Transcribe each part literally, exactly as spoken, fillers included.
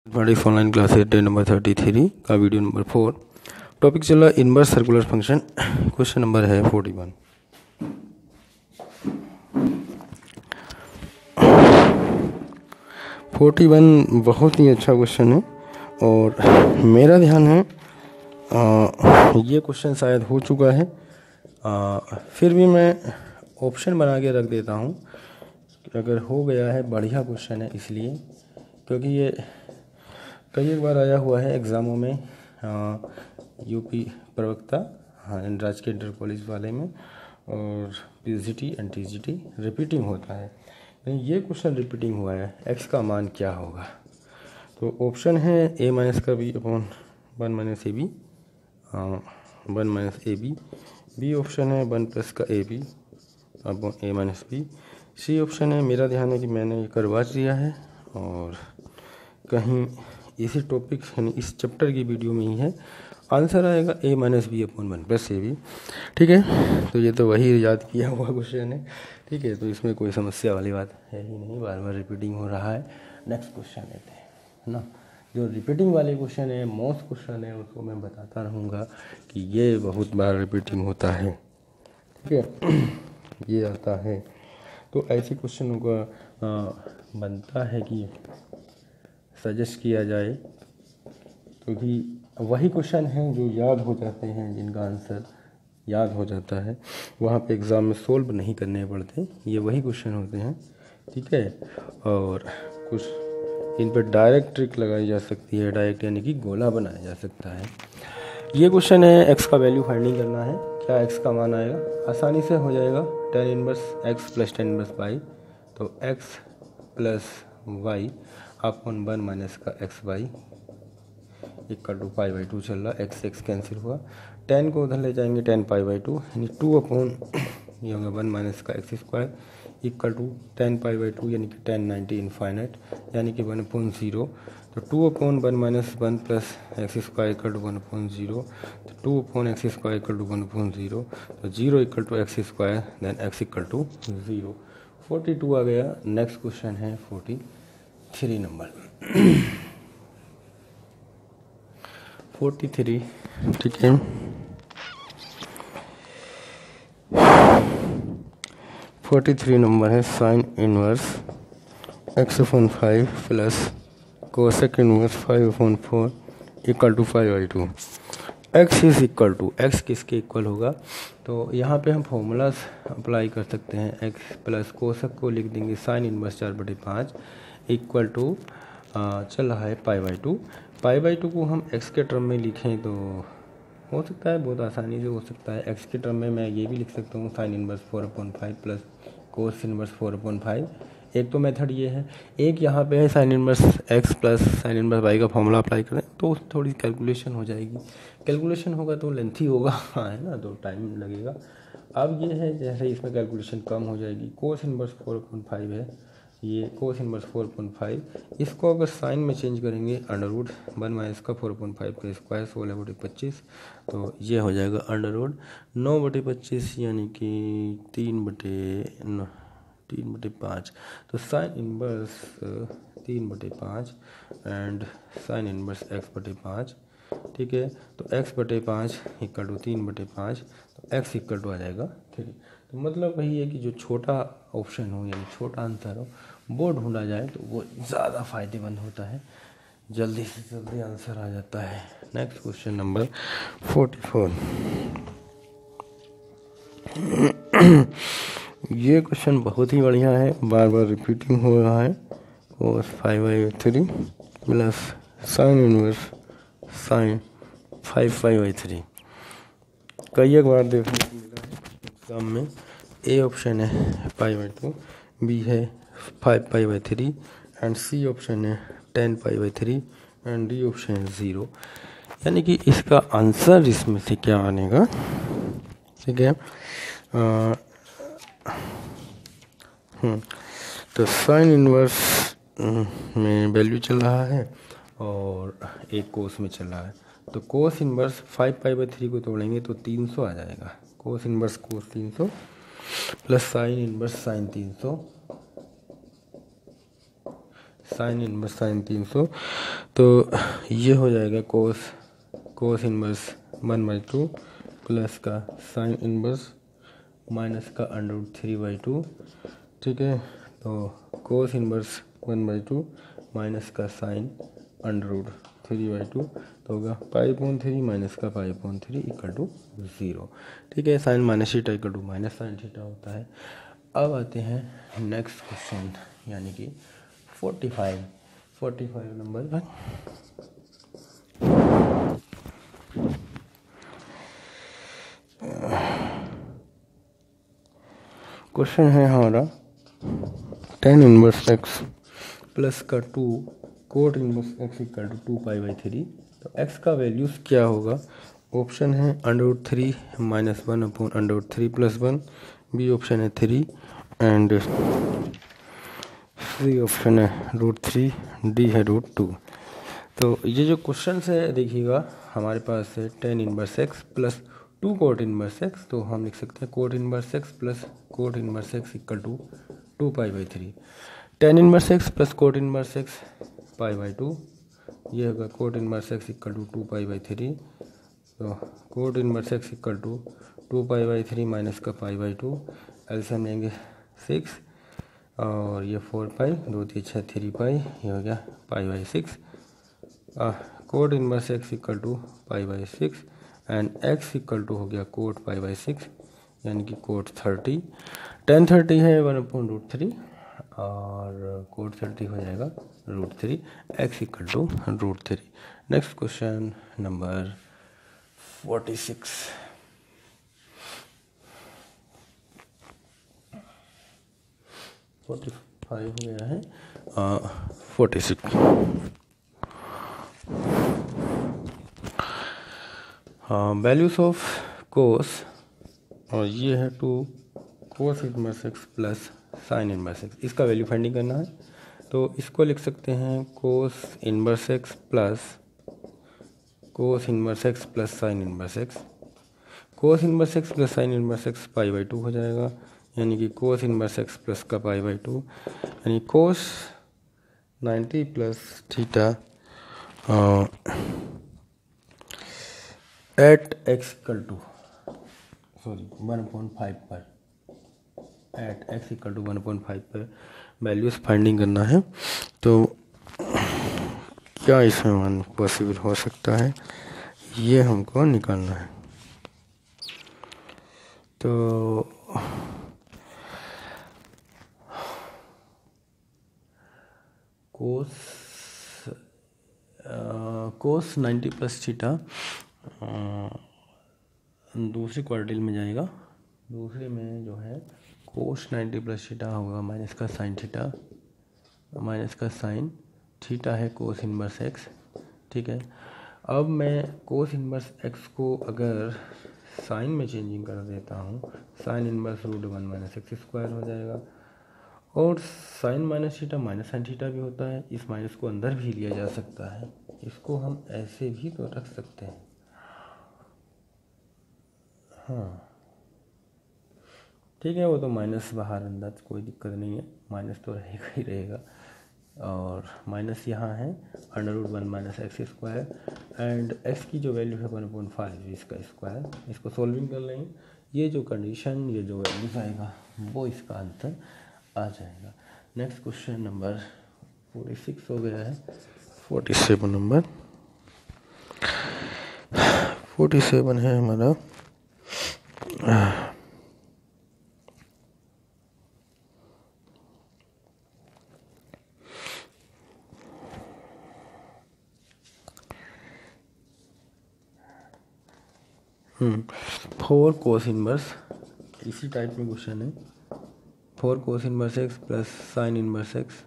Mathematics online classes day number thirty three का video number four. Topic चला inverse circular function. Question number है forty one. Forty one बहुत ही अच्छा question है और मेरा ध्यान है आ, ये क्वेश्चन शायद हो चुका है, आ, फिर भी मैं ऑप्शन बना के रख देता हूँ। अगर हो गया है बढ़िया क्वेश्चन है, इसलिए क्योंकि ये कई एक बार आया हुआ है एग्ज़ामों में, यूपी प्रवक्ता हाँ राजकीय इंटर कॉलेज वाले में, और पीजीटी एंड टीजीटी रिपीटिंग होता है। ये क्वेश्चन रिपीटिंग हुआ है, एक्स का मान क्या होगा। तो ऑप्शन है ए माइनस का B upon one minus A B, one minus A B. B option है वन प्लस का A B upon A minus B. C option है, मेरा ध्यान है कि मैंने ये करवा दिया है और कहीं इसी टॉपिक यानी इस चैप्टर की वीडियो में ही है। आंसर आएगा A minus B upon one plus A B. ठीक है, तो ये तो वही याद किया हुआ क्वेश्चन है। ठीक है, तो इसमें कोई समस्या वाली बात है ही नहीं, बार बार रिपीटिंग हो रहा है। नेक्स्ट क्वेश्चन लेते हैं, है ना। जो रिपीटिंग वाले क्वेश्चन है, मोस्ट क्वेश्चन है, उसको मैं बताता रहूँगा कि ये बहुत बार रिपीटिंग होता है। ठीक है, ये आता है। तो ऐसे क्वेश्चनों का बनता है कि सजेस्ट किया जाए, क्योंकि तो वही क्वेश्चन हैं जो याद हो जाते हैं, जिनका आंसर याद हो जाता है, वहाँ पे एग्ज़ाम में सोल्व नहीं करने पड़ते। ये वही क्वेश्चन होते हैं। ठीक है, और कुछ इन पर डायरेक्ट ट्रिक लगाई जा सकती है, डायरेक्ट यानी कि गोला बनाया जा सकता है। ये क्वेश्चन है एक्स का वैल्यू फाइंडिंग करना है। क्या एक्स का मान आएगा, आसानी से हो जाएगा। Tan inverse x plus tan inverse y, तो x plus y upon one minus का x y equal to pi by two चल रहा, एक्स एक्स कैंसिल हुआ। टेन को उधर ले जाएंगे, टेन पाई बाई टू यानी टू अपॉन ये होगा वन माइनस का x square equal to tan pi by two यानी कि टेन नाइन्टी इनफाइनाइट यानी कि वन अपॉन ज़ीरो। तो two upon one minus one plus x square equal to one upon zero. तो two upon x square equal to one upon zero. तो zero equal to x square then x equal to zero. Forty two आ गया। Next question है forty three number forty three. ठीक है, forty three number है sine inverse x upon five plus cosec inverse five upon four equal to five by two. X is equal to, x किसके equal होगा, तो यहाँ पे हम फॉर्मूलाज अप्लाई कर सकते हैं। एक्स प्लस कोसेक को लिख देंगे साइन इनवर्स चार बटे पाँच इक्वल टू चल रहा है pi by two. Pi by two को हम एक्स के टर्म में लिखें तो हो सकता है, बहुत आसानी से हो सकता है। एक्स के टर्म में मैं ये भी लिख सकता हूँ sine inverse four upon five plus cos inverse four upon five. एक तो मेथड ये है, एक यहाँ पे है sine inverse x plus sine inverse y का फॉर्मूला अप्लाई करें तो थोड़ी कैलकुलेशन हो जाएगी। कैलकुलेशन होगा तो लेंथी होगा, हाँ है ना, तो टाइम लगेगा। अब ये है जैसे इसमें कैलकुलेशन कम हो जाएगी। Cos inverse four upon five है, ये cos inverse four point five, इसको अगर साइन में चेंज करेंगे अंडर रूट वन माइनस का फोर पॉइंट फाइव का स्क्वायर सोलह बटे पच्चीस, तो ये हो जाएगा अंडर रूट नौ बटे पच्चीस यानी कि तीन बटे तीन बटे पाँच। तो साइन इनवर्स तीन बटे पाँच एंड साइन इनवर्स एक्स बटे पाँच। ठीक है, तो एक्स बटे पाँच इक्वल टू तीन बटे पाँच, तो एक्स इक्वल टू आ जाएगा थ्री। तो मतलब वही है कि जो छोटा ऑप्शन हो यानी छोटा आंसर हो वो ढूंढा जाए तो वो ज़्यादा फायदेमंद होता है, जल्दी से जल्दी आंसर आ जाता है। Next question number forty four. ये क्वेश्चन बहुत ही बढ़िया है, बार बार रिपीटिंग हो रहा है। Cos five by three plus sine inverse sine five five by three. कई एक बार देखने को मिला है एग्जाम में। ए ऑप्शन है पाई बाई टू, बी है five pi by three and C option है ten pi by three and D option है ज़ीरो। यानी कि इसका आंसर इसमें से क्या बनेगा। ठीक है, हम्म तो साइन इनवर्स में वैल्यू चल रहा है और एक कोस में चल रहा है, तो cos inverse five pi by three को तोड़ेंगे तो तीन सौ आ जाएगा। कोस इनवर्स कोस तीन सौ प्लस साइन इनवर्स साइन तीन सौ साइन इनवर्स साइन तीन सौ, तो ये हो जाएगा cos cos inverse one by two plus का साइन इनवर्स माइनस का under root three by two. ठीक है, तो cos inverse one by two minus का sine under root three by two, तो होगा पाई पॉइंट थ्री माइनस का pi point three equal to zero. ठीक है, sine minus theta equal to minus sine theta होता है। अब आते हैं नेक्स्ट क्वेश्चन, यानी कि forty five forty five number one. Question है हमारा टेन इनवर्स एक्स प्लस का two cot inverse x equal to two pi by three. तो एक्स का वैल्यूज़ क्या होगा? ऑप्शन है under root three minus one upon under root three plus one, B option है three and C option है root three, D है root two. तो ये जो क्वेश्चन है देखिएगा, हमारे पास है tan inverse x plus to cot inverse x, तो हम लिख सकते हैं cot inverse x plus cot inverse x equal to two pi by three. Tan inverse x plus cot inverse x pi by two, ये होगा cot inverse x equal to two pi by three. तो cot inverse x equal to two pi by three minus का pi by two, LCM लेंगे six और ये four pi, दो तीन छः थ्री पाई, ये हो गया pi by six. Cot inverse x equal to pi by six and x equal to हो गया कोट पाई बाई सिक्स, यानी कि कोट थर्टी। टेन थर्टी है वन अपॉन रूट थ्री और कोट थर्टी हो जाएगा root three, x equal to root three. Next question number forty six. Forty five हो गया है, forty six. Values of cos, और ये है two cos inverse x plus sine inverse x, इसका वैल्यू फाइंडिंग करना है। तो इसको लिख सकते हैं cos inverse x plus cos inverse x plus sine inverse x. Cos inverse x plus sine inverse x pi by two हो जाएगा, यानी कि कोस इनवर्स एक्स प्लस का पाई बाई टू, यानी cos ninety plus theta at x equal to sorry one point five पर, at x equal to one point five पर values finding करना है। तो क्या इसमें वन पॉसिबल हो सकता है, ये हमको निकालना है। तो cos cos ninety plus theta दूसरी क्वाड्रेटिल में जाएगा, दूसरे में जो है कोस नाइन्टी प्लस थीटा होगा माइनस का साइन थीटा, माइनस का साइन थीटा है कोस इनवर्स एक्स। ठीक है, अब मैं कोस इनवर्स एक्स को अगर साइन में चेंजिंग कर देता हूँ, sine inverse root one minus x square हो जाएगा, और sine minus theta minus sine theta भी होता है, इस माइनस को अंदर भी लिया जा सकता है, इसको हम ऐसे भी तो रख सकते हैं। हाँ ठीक है, वो तो माइनस बाहर अंदर कोई दिक्कत नहीं है, माइनस तो रहेगा ही रहेगा, और माइनस यहाँ है under root one minus x square and x की जो वैल्यू है वन पॉइंट फाइव इसका स्क्वायर, इसको सॉल्विंग कर लेंगे, ये जो कंडीशन ये जो वैल्यूज आएगा वो इसका आंसर आ जाएगा। Next question number forty six हो गया है, forty seven number forty seven है हमारा। फोर कोस इनवर्स, इसी टाइप में क्वेश्चन है, four cos inverse x plus sine inverse x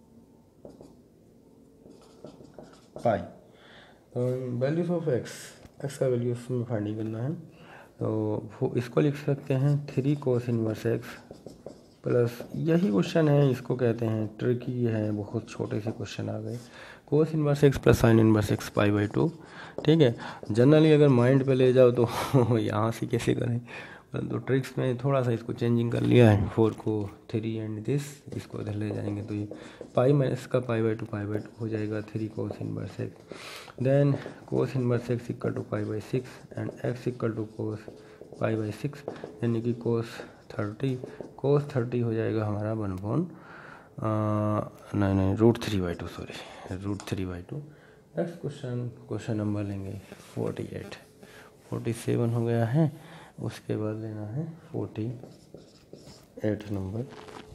pi. Values of x, x का वैल्यू उसमें फाइंडिंग करना है, तो इसको लिख सकते हैं three cos inverse x plus, यही क्वेश्चन है, इसको कहते हैं ट्रिकी है, बहुत छोटे से क्वेश्चन आ गए। Cos inverse x plus sine inverse x pi by two. ठीक है, जनरली अगर माइंड पे ले जाओ तो यहाँ से कैसे करें, तो ट्रिक्स में थोड़ा सा इसको चेंजिंग कर लिया है, फोर को थ्री एंड दिस, इसको इधर ले जाएंगे तो ये पाई माइनस का pi by two pi by two हो जाएगा, three cos inverse x, then cos inverse x equal to pi by six and x equal to cos pi by six, यानी कि कोस थर्टी, कोस थर्टी हो जाएगा हमारा one point नहीं नहीं root three by two, sorry root three by two. Next question, question number लेंगे forty eight, forty seven हो गया है, उसके बाद लेना है forty eight number.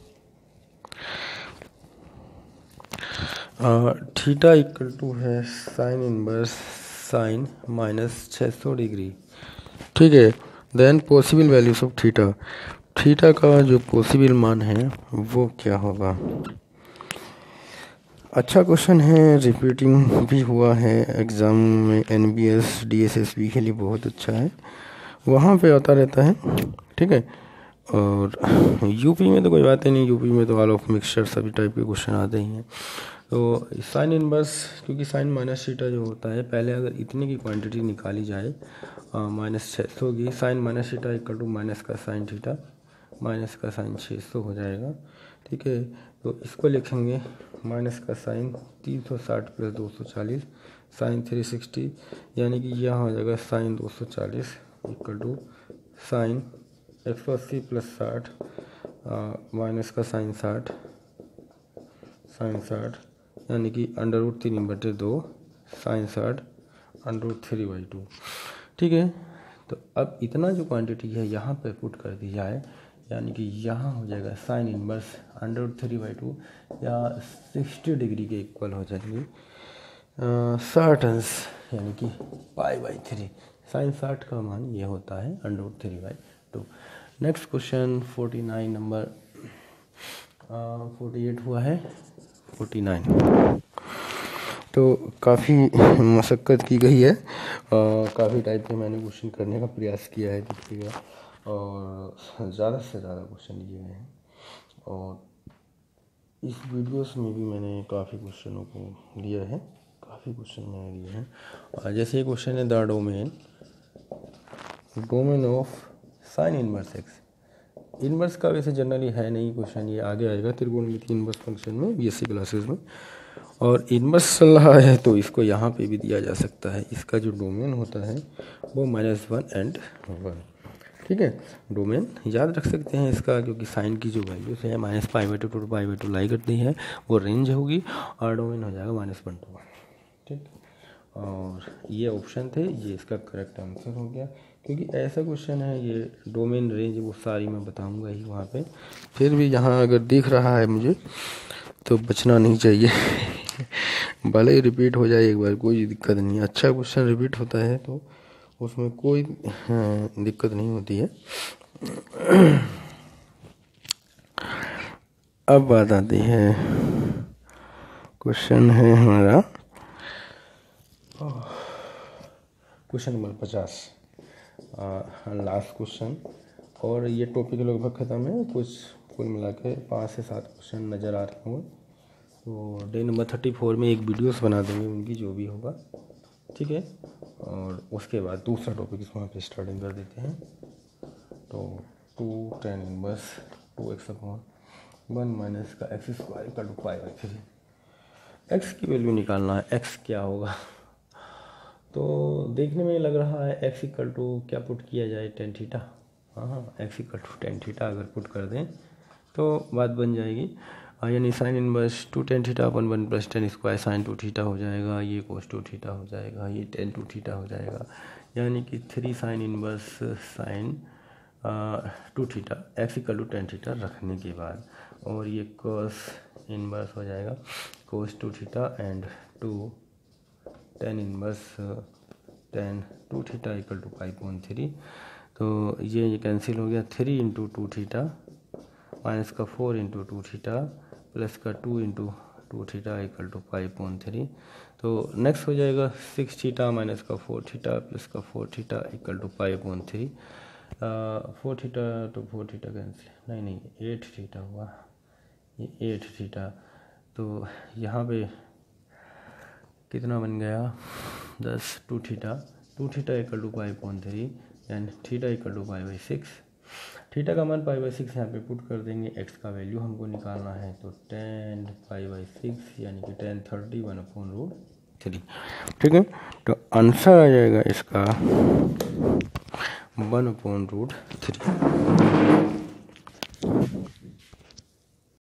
Theta equal to है साइन इनवर्स साइन माइनस छः सौ डिग्री, ठीक है। Then possible values of theta, theta का जो पॉसिबल मान है वो क्या होगा। अच्छा क्वेश्चन है, रिपीटिंग भी हुआ है एग्ज़ाम में, N B S D S S B के लिए बहुत अच्छा है, वहाँ पे आता रहता है, ठीक है। और यूपी में तो कोई बात ही नहीं, यूपी में तो ऑल ऑफ मिक्सचर सभी टाइप के क्वेश्चन आते ही हैं। तो साइन इनवर्स, क्योंकि साइन माइनस थीटा जो होता है, पहले अगर इतने की क्वांटिटी निकाली जाए माइनस छः सौ की, sine minus theta equal to minus का साइन थीटा, माइनस का साइन छः सौ हो जाएगा, ठीक है। तो इसको लिखेंगे माइनस का साइन तीन सौ साठ प्लस दो सौ चालीस, साइन थ्री सिक्सटी, यानी कि यहाँ हो जाएगा साइन दो सौ चालीस इक्वल टू साइन एक सौ अस्सी प्लस साठ माइनस का साइन साठ, साइन साठ, यानी कि अंडर रूट तीन बटे दो साइन साठ under root three by two, ठीक है। तो अब इतना जो क्वांटिटी है यहाँ पे पुट कर दी जाए, यानी कि यहाँ हो जाएगा sine inverse under root three by two या सिक्सटी डिग्री के इक्वल हो जाएंगे साठ अंश, यानी कि पाई बाई थ्री, साइन साठ का मान ये होता है under root three by two. Next question forty nine number, forty eight हुआ है, फोर्टी नाइन। तो काफ़ी मशक्क़त की गई है, काफ़ी टाइप के मैंने क्वेश्चन करने का प्रयास किया है, देखिएगा, और ज़्यादा से ज़्यादा क्वेश्चन लिए गए हैं। और इस वीडियोस में भी मैंने काफ़ी क्वेश्चनों को लिया है, काफ़ी क्वेश्चन मैंने लिए हैं। जैसे ये क्वेश्चन है, the domain domain of sine inverse x, inverse का वैसे जनरली है नहीं क्वेश्चन, ये आगे आएगा त्रिकोणमिति इनवर्स फंक्शन में बीएससी क्लासेस में, और इनवर्स चल रहा है तो इसको यहाँ पे भी दिया जा सकता है। इसका जो डोमेन होता है वो माइनस वन एंड वन, ठीक है। डोमेन याद रख सकते हैं इसका, क्योंकि साइन की जो वैल्यूज है minus pi by two two pi by two lie करती है, वो रेंज होगी, और डोमेन हो जाएगा माइनस वन टू वन, ठीक। और ये ऑप्शन थे, ये इसका करेक्ट आंसर हो गया, क्योंकि ऐसा क्वेश्चन है, ये डोमेन रेंज वो सारी मैं बताऊंगा ही वहाँ पे। फिर भी यहाँ अगर दिख रहा है मुझे तो बचना नहीं चाहिए भले ही रिपीट हो जाए एक बार, कोई दिक्कत नहीं है, अच्छा क्वेश्चन रिपीट होता है तो उसमें कोई दिक्कत नहीं होती है। अब बात आती है, क्वेश्चन है हमारा क्वेश्चन नंबर पचास, लास्ट क्वेश्चन, और ये टॉपिक लगभग ख़त्म है, कुछ कुल मिला के पाँच से सात क्वेश्चन नज़र आ रहे होंगे। तो डे नंबर थर्टी फोर में एक वीडियोस बना देंगे उनकी, जो भी होगा, ठीक है। और उसके बाद दूसरा टॉपिक इसमें पे स्टार्टिंग कर देते हैं। तो two tan inverse two x upon one minus का एक्स स्क्वायर का two pi by three, x की वैल्यू निकालना है, एक्स क्या होगा। तो देखने में लग रहा है एक्स इक्वल टू क्या पुट किया जाए, टेन थीटा, हाँ हाँ x equal to tan theta अगर पुट कर दें तो बात बन जाएगी, यानी sine inverse two tan theta upon one plus tan square sine two theta हो जाएगा, ये कोस टू थीटा हो जाएगा, ये टेन टू थीटा हो जाएगा, यानी कि three sine inverse sine two theta x equal to tan theta रखने के बाद, और ये कोस इनवर्स हो जाएगा cos two theta and two tan inverse tan two theta equal to five point three. तो ये ये कैंसिल हो गया, three into two theta minus का four into two theta plus का two into two theta equal to five point three. तो next हो जाएगा सिक्स थीटा माइनस का फोर थीटा प्लस का four theta equal to five point three, four theta तो four theta cancel, नहीं नहीं at theta हुआ, ये एट थीटा। तो यहाँ पे कितना बन गया, दस, two theta, two theta equal to five point three and theta equal to five by six, theta का मान पाई बाई सिक्स यहाँ पे पुट कर देंगे, एक्स का वैल्यू हमको निकालना है तो टेन पाई बाई सिक्स यानी कि tan thirty one upon root three. ठीक है, तो आंसर आ जाएगा इसका वन अपॉन रूट थ्री।